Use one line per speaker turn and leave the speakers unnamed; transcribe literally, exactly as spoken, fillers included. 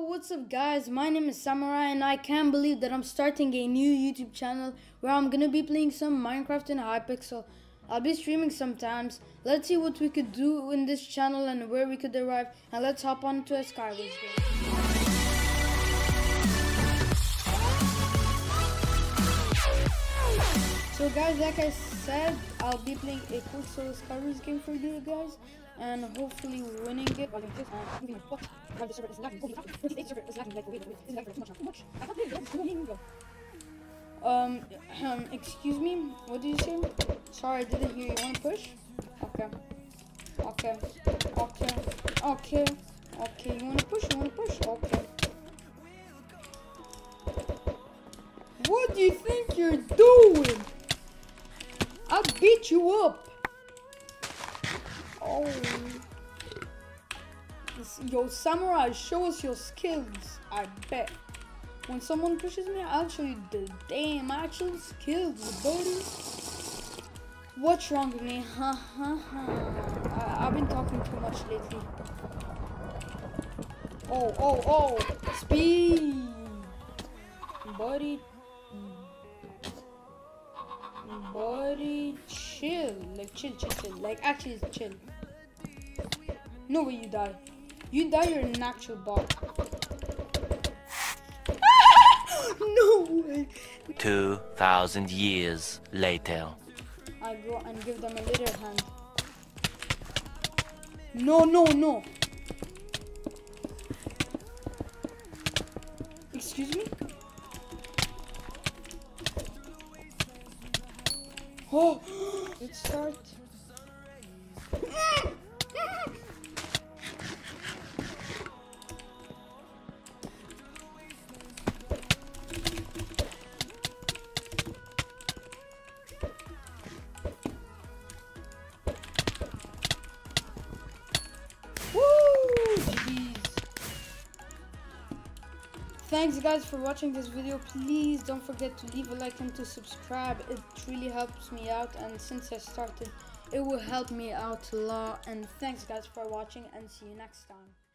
what's up guys, my name is Samurai and I can't believe that I'm starting a new YouTube channel where I'm gonna be playing some Minecraft in Hypixel. I'll be streaming sometimes. Let's see what we could do in this channel and where we could arrive, and let's hop on to a Skywars game. So guys, like I said, I'll be playing a quick solo Skywars game for you guys and hopefully winning it. Um, um, excuse me, what did you say? Sorry, I didn't hear you. Want to push? Okay. Okay. Okay. Okay. Okay, you want to push? You want to push? Okay. What do you think you're doing? I'll beat you up. Oh. This, yo, Samurai, show us your skills. I bet. When someone pushes me, I'll show you the damn actual skills, buddy. What's wrong with me? Ha ha ha. I've been talking too much lately. Oh, oh, oh. Speed. Buddy. Buddy, chill. Like, chill, chill, chill. Like, actually, chill. No way you die. You die, you're an actual bot. No way.
Two thousand years later.
I go and give them a little hand. No, no, no. Excuse me? Oh, let's start. Thanks guys for watching this video. Please don't forget to leave a like and to subscribe. It really helps me out, and since I started, it will help me out a lot. And thanks guys for watching, and see you next time.